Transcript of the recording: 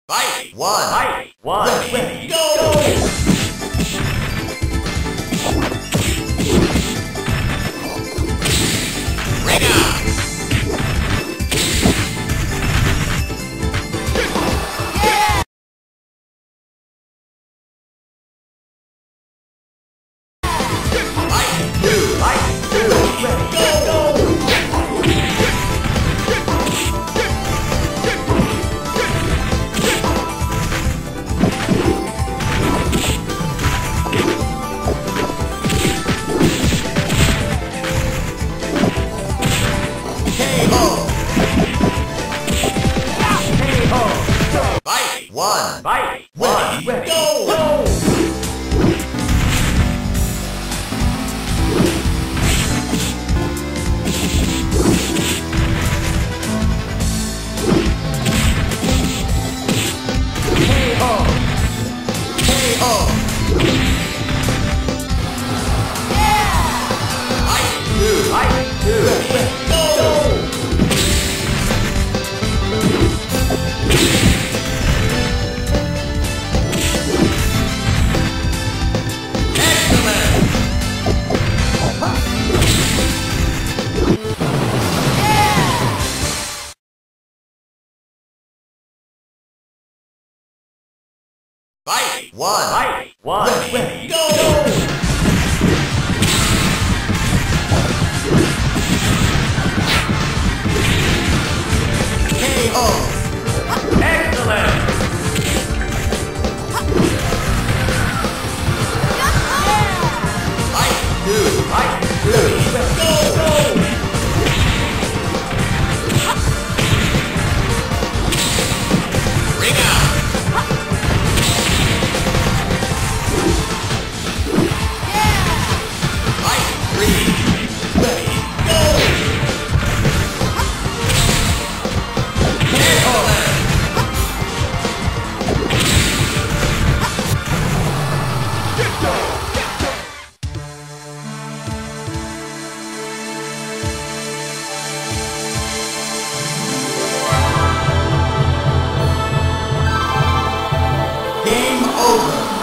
Fight! One! Fight! One! Ready, go! Ring out! One! Fight! One! Ready, Go! go! KO! KO! Fight two! Fight! Two! Go! Fight! One! Fight! One! Ready, go! KO! Excellent! Fight two! Fight! Two! Go! Ring out! Fight three! Ready, go! Game over!